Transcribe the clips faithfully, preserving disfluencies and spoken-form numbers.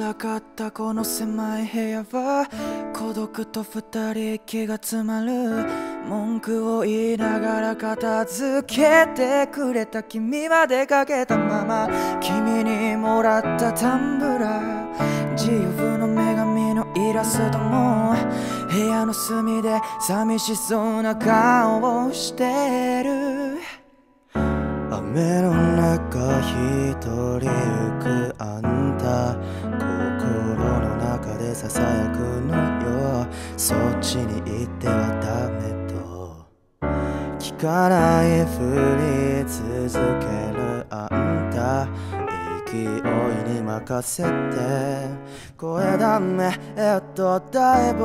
たかったこの狭い部屋は孤独と二人息が詰まる。文句を言いながら片付けてくれた君は出かけたまま、君にもらったタンブラー、自由の女神のイラストも部屋の隅で寂しそうな顔をしてる。雨の中一人行くあんた、心の中でささやくのよ。そっちに行ってはダメと聞かないふり続けるあんた、勢いに任せて声だめえっとだいぶ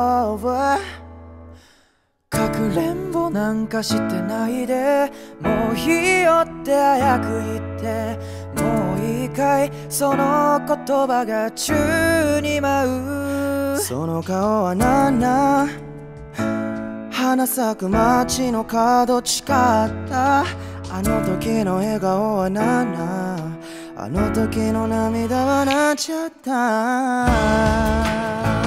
かくれんぼなんかしてないで、もういいよって早く言って、もういいかいその言葉が宙に舞う。その顔はなんなん、花咲く街の角地かった、あの時の笑顔はなんなん、あの時の涙はなっちゃった。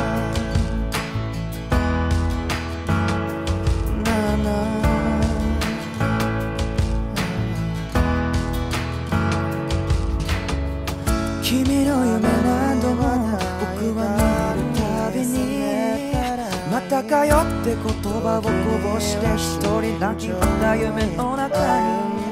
君の夢何度も僕は見るたびに、またかよって言葉をこぼして一人泣きった夢の中に。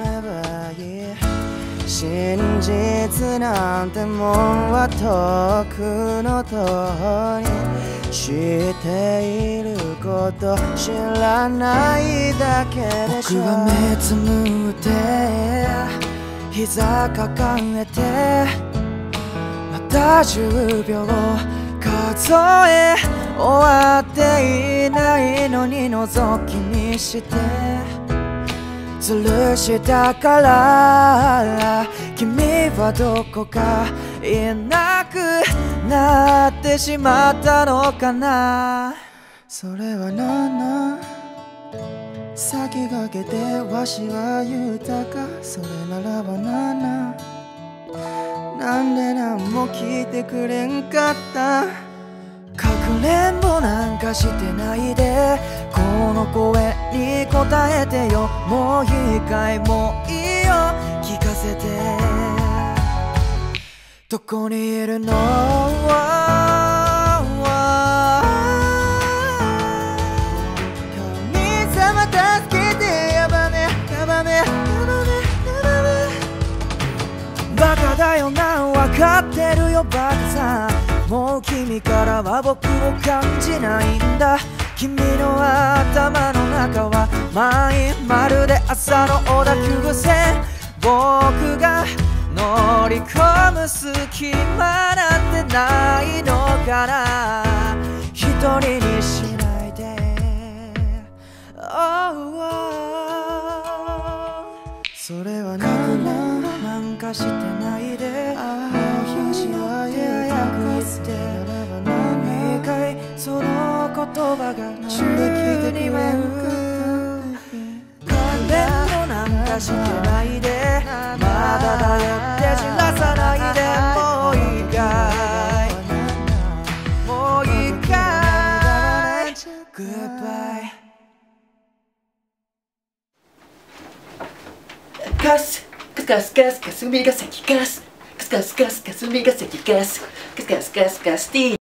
真実なんてもんは遠くの遠い、知っていること知らないだけでしょ。僕は目つむって膝抱えてまたじゅうびょう数え終わっていないのに覗き見して吊るしたから、君はどこかいなくなってしまったのかな。それはなんなん、先駆けてわしは言うたか、それならばなんなん、なんでなんも聞いてくれんかった。かくれんぼなんかしてないで、この声に答えてよ。もういいかいもういいよ聞かせて、どこにいるの。神様助けて、やばめやばめやばめやばめ、バカだよな分かってるよバカさん、もう君からは僕を感じないんだ。君の頭の中は満員まるで朝の小田急線、僕が乗り込む隙間なんてないのかな。一人にしないで、oh, oh. それはなんなんなんかしてないで、もう日は早く言って何回その言葉が宙に舞う。誰もなんかしてないで、まだだよって知らさないで、もういいかいもういいかい Goodbye。 カスカスカスカス霞が関カスカスカスカス霞が関カスカスカスカスカスティー